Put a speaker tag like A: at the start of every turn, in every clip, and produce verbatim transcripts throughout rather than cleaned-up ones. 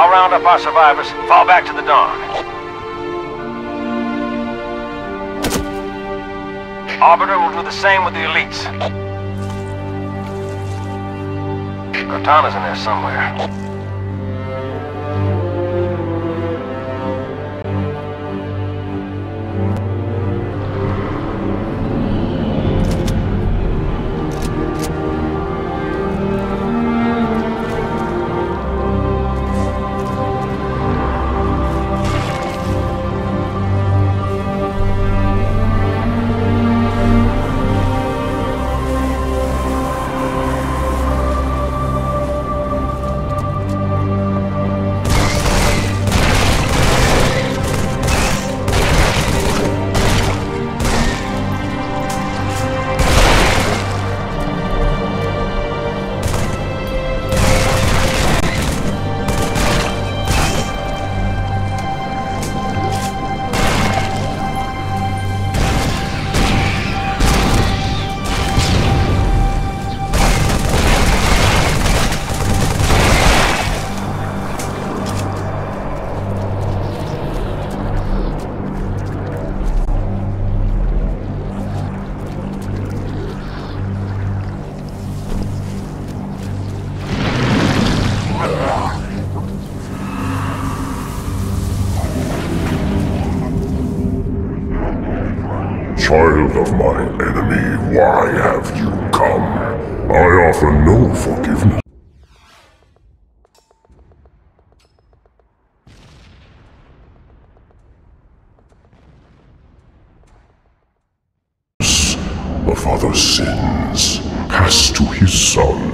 A: I'll round up our survivors, fall back to the dawn. Arbiter will do the same with the elites. Cortana's in there somewhere.
B: Child of my enemy, why have you come? I offer no forgiveness. The father sins, pass to his son.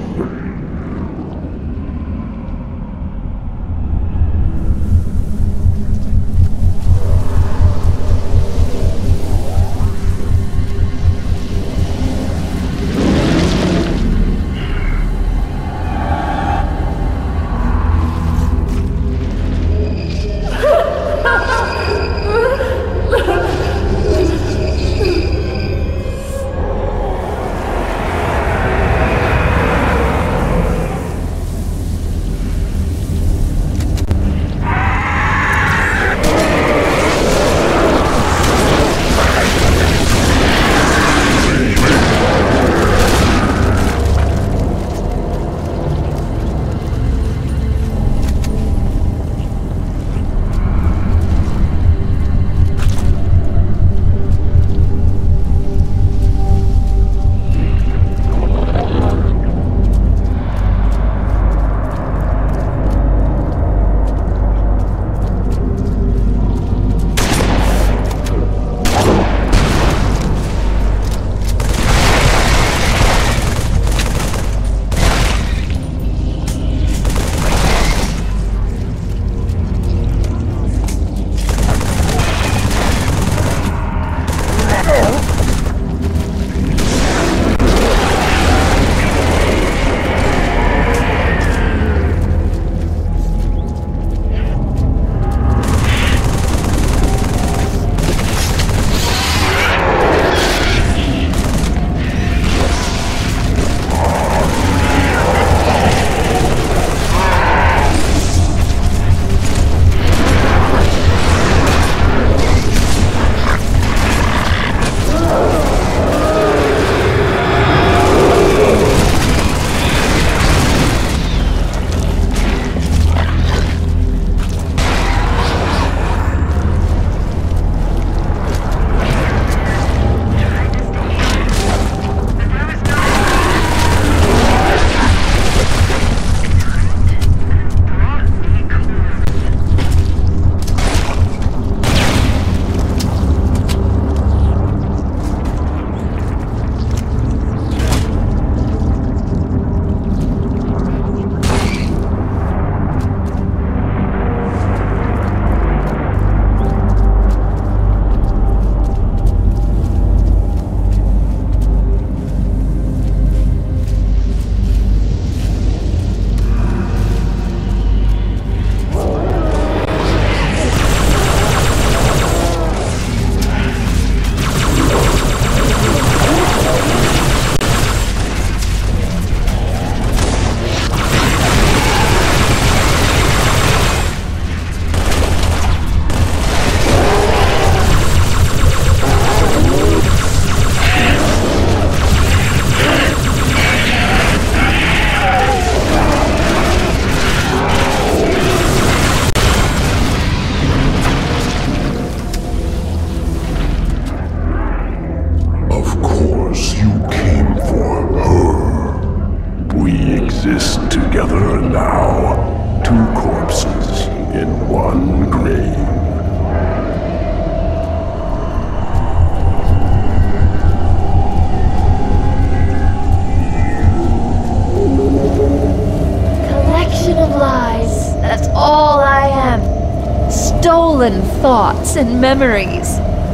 C: thoughts and memories.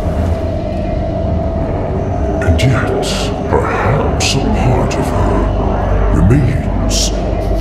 B: And yet, perhaps a part of her remains.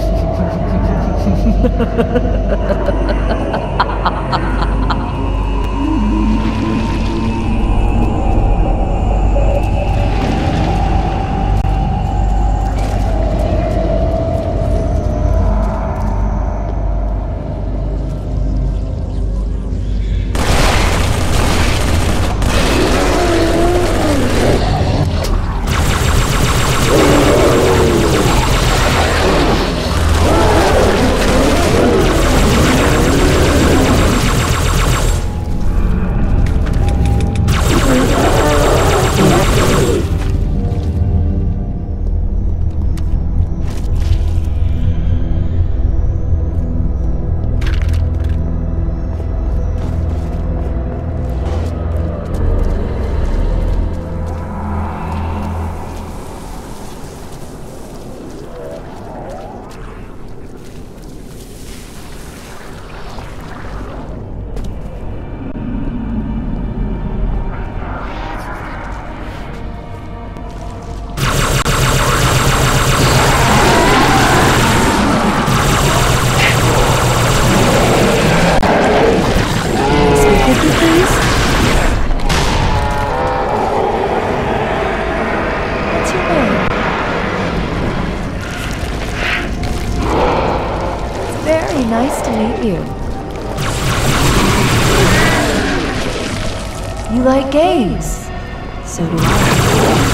C: Nice to meet you. You like games? So do I.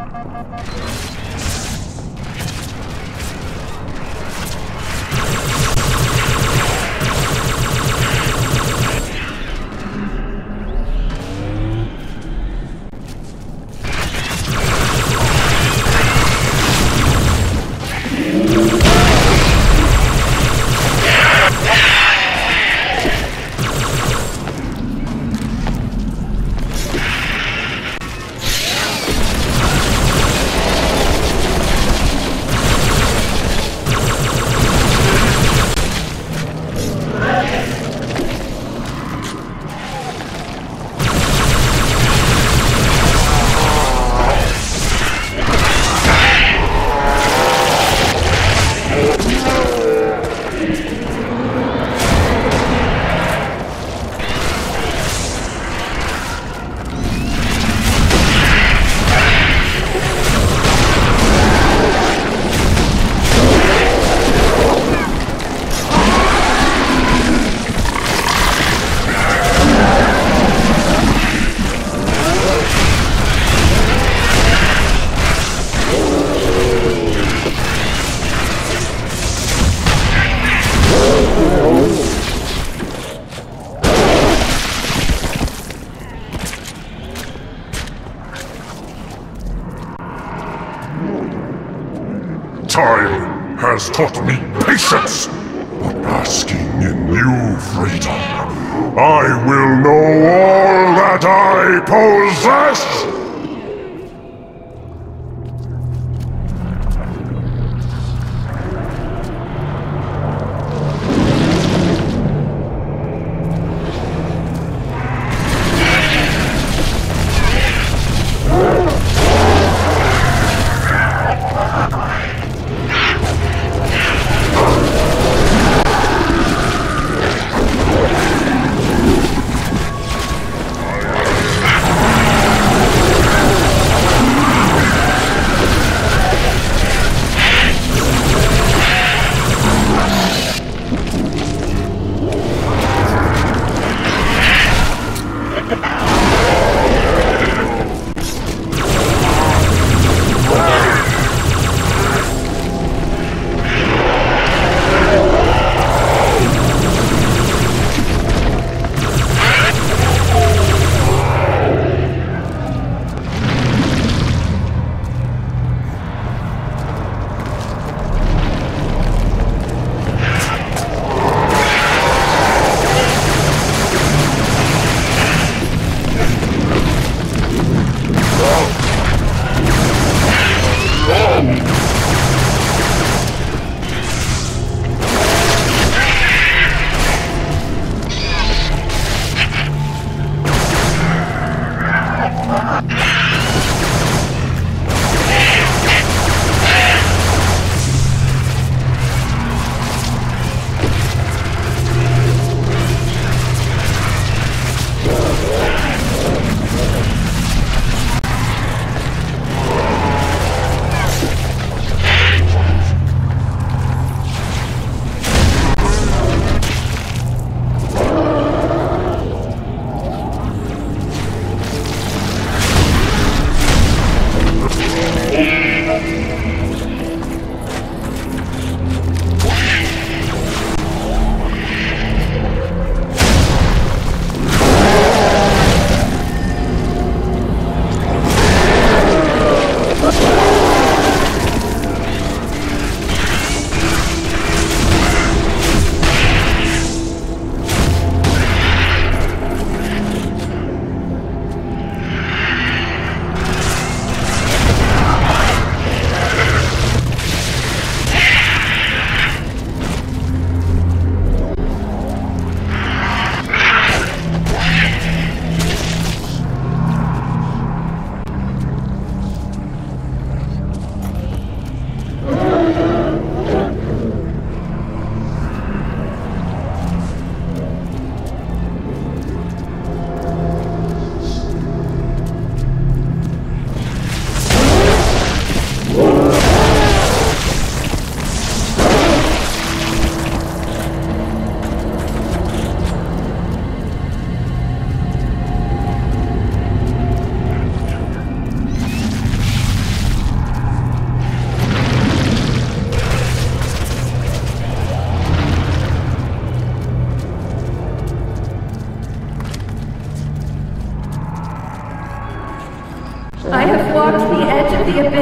B: Time has taught me patience, but basking in new freedom, I will know all that I possess!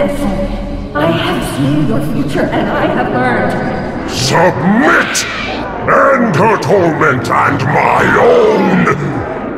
D: Listen, I have seen your future and I have learned.
B: Submit! End her torment and my own!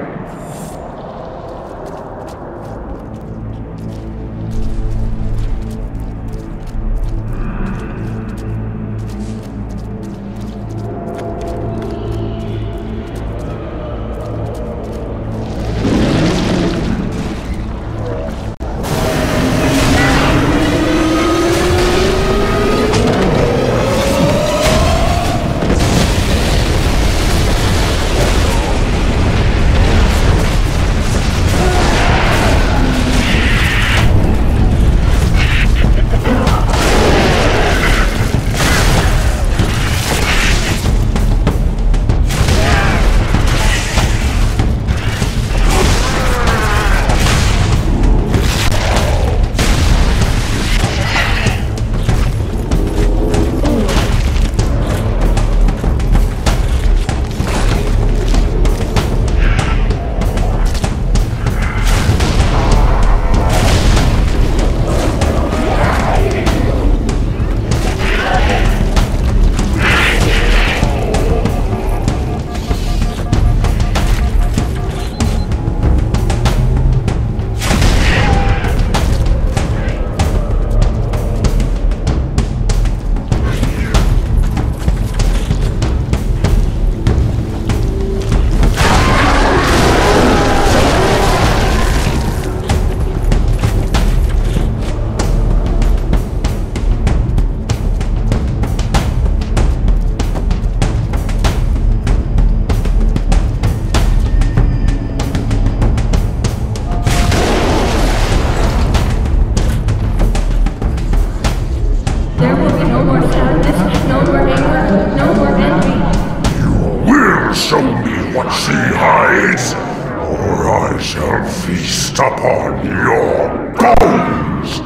B: Upon your bones!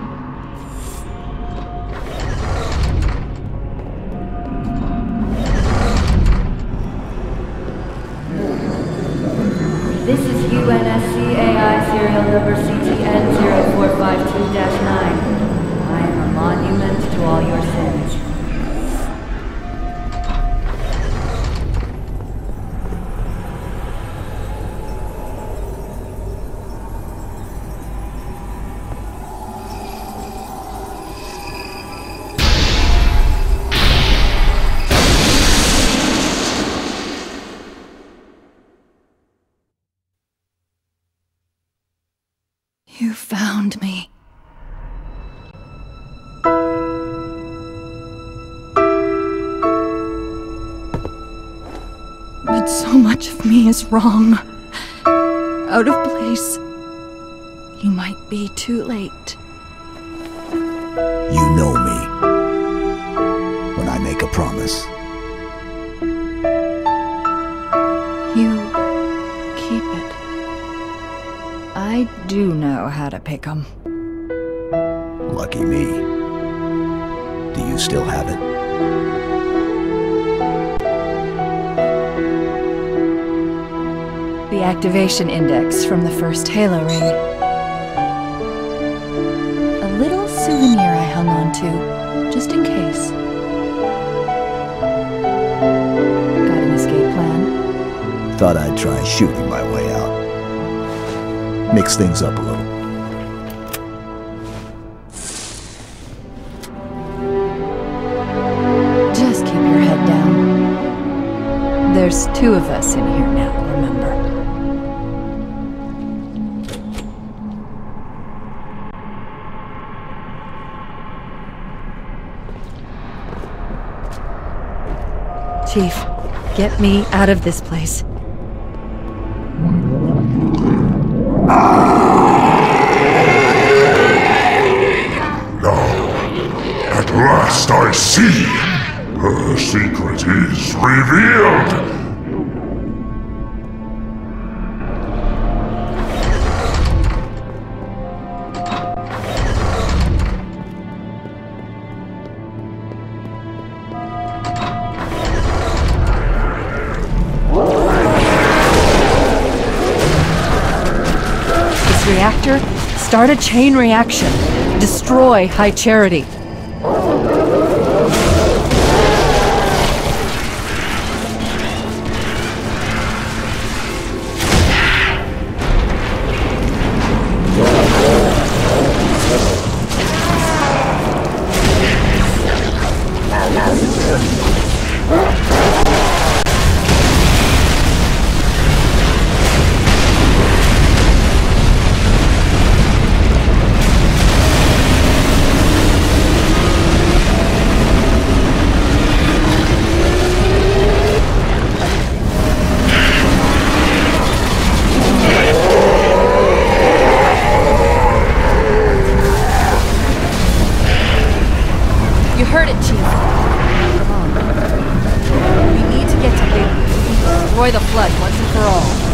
D: This is U N S C A I serial number C T N zero four five two dash nine. I am a monument to all your sins.
C: You found me. But so much of me is wrong. Out of place. You might be too late.
E: You know me. When I make a promise.
C: You keep it. I do know how to pick 'em.
E: Lucky me. Do you still have it?
C: The activation index from the first Halo ring. A little souvenir I hung on to, just in case. Got an escape plan?
E: Thought I'd try shooting my way out. Mix things up a little.
C: Just keep your head down. There's two of us in here now, remember? Chief, get me out of this place.
B: At last I see! Her secret is revealed!
C: This reactor, start a chain reaction.
F: destroy High Charity. Destroy the flood once and for all.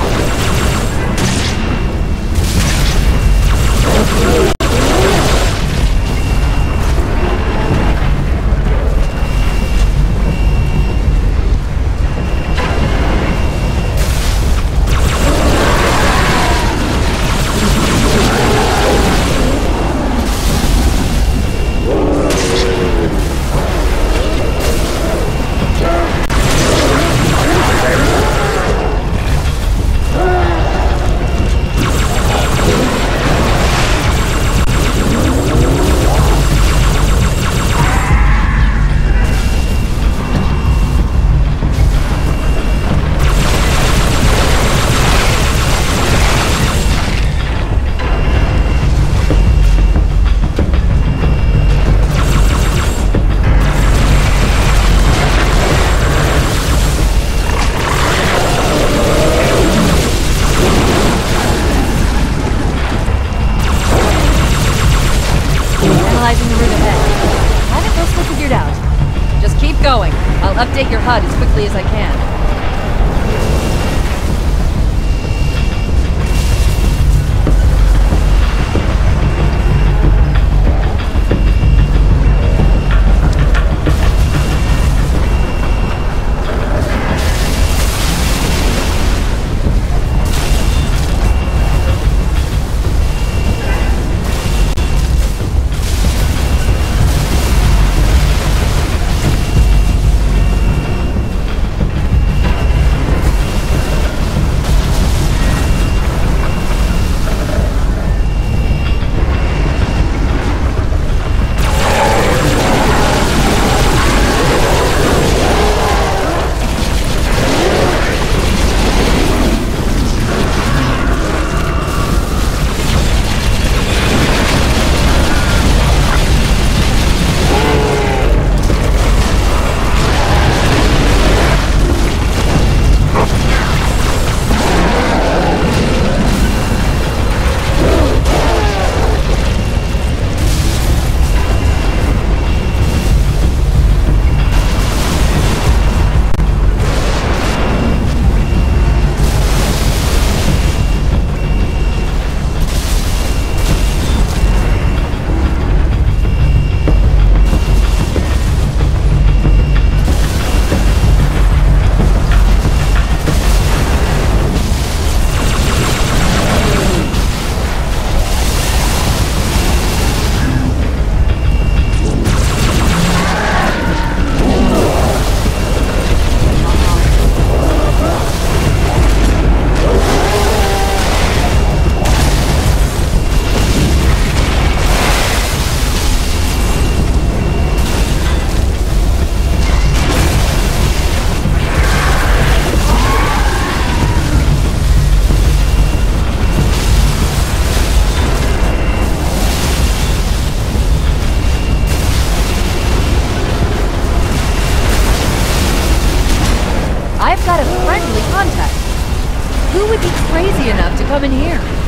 F: I'll update your H U D as quickly as I can. I've got a friendly contact. Who would be crazy enough to come in here?